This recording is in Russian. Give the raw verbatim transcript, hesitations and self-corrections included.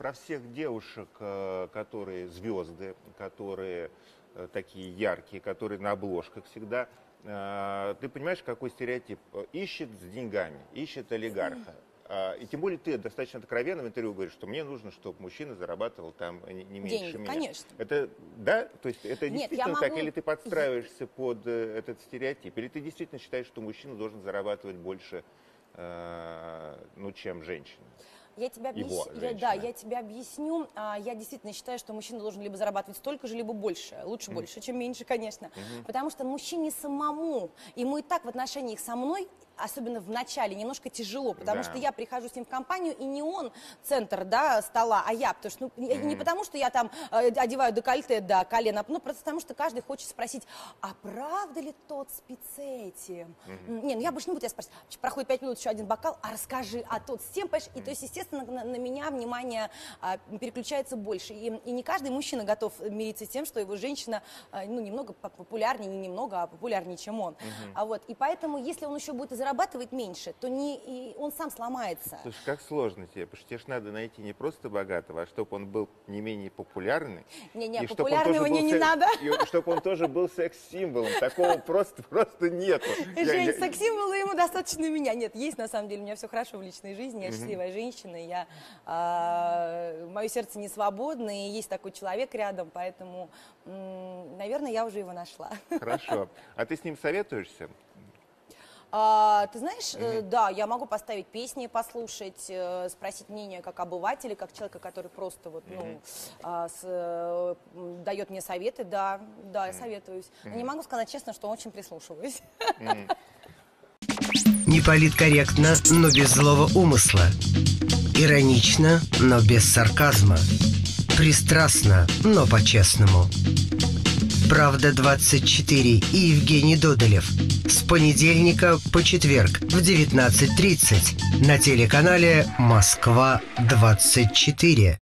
про всех девушек, э, которые звезды, которые э, такие яркие, которые на обложках всегда. Э, ты понимаешь, какой стереотип? Ищет с деньгами, ищет олигарха. И тем более ты достаточно откровенно в интервью говоришь, что мне нужно, чтобы мужчина зарабатывал там не, не меньше деньги, меня. Конечно. Это, да? То есть это Нет, действительно я так? могу... Или ты подстраиваешься под э, этот стереотип? Или ты действительно считаешь, что мужчина должен зарабатывать больше, э, ну, чем женщина? Я тебе объяс... я, да, я тебе объясню. А, я действительно считаю, что мужчина должен либо зарабатывать столько же, либо больше. Лучше mm. больше, чем меньше, конечно. Mm-hmm. Потому что мужчине самому, ему и так в отношениях со мной, особенно в начале, немножко тяжело, потому да. что я прихожу с ним в компанию, и не он центр, да, стола, а я. Потому что, ну, mm-hmm. не потому, что я там э, одеваю декольте до колена, ну, просто потому, что каждый хочет спросить, а правда ли тот спит с этим? Mm-hmm. Не, ну я больше не буду тебя спрашивать. Проходит пять минут, еще один бокал, а расскажи, а тот с тем, понимаешь? И mm-hmm. то есть, естественно, на, на меня внимание а, переключается больше. И, и не каждый мужчина готов мириться с тем, что его женщина, а, ну, немного популярнее, не немного, а популярнее, чем он. Mm-hmm. А вот, и поэтому, если он еще будет зарабатывать меньше, то не, и он сам сломается. Слушай, как сложно тебе, потому что тебе же надо найти не просто богатого, а чтобы он был не менее популярный. Не-не, популярного мне не надо. Чтобы он тоже был секс-символом. Такого просто, просто нету. Жень, секс-символа ему достаточно меня. Нет, есть на самом деле, у меня все хорошо в личной жизни, я счастливая женщина, я, э, мое сердце не свободно, и есть такой человек рядом, поэтому, м, наверное, я уже его нашла. Хорошо. А ты с ним советуешься? А, ты знаешь, mm-hmm. да, я могу поставить песни, послушать, э, спросить мнение как обывателя, как человека, который просто вот, ну, mm-hmm. а, с, э, дает мне советы, да, да, я mm-hmm. советуюсь. Mm-hmm. Но не могу сказать честно, что очень прислушиваюсь. Mm-hmm. Не политкорректно, но без злого умысла. Иронично, но без сарказма. Пристрастно, но по-честному. Правда двадцать четыре и Евгений Додолев. С понедельника по четверг в девятнадцать тридцать на телеканале Москва двадцать четыре.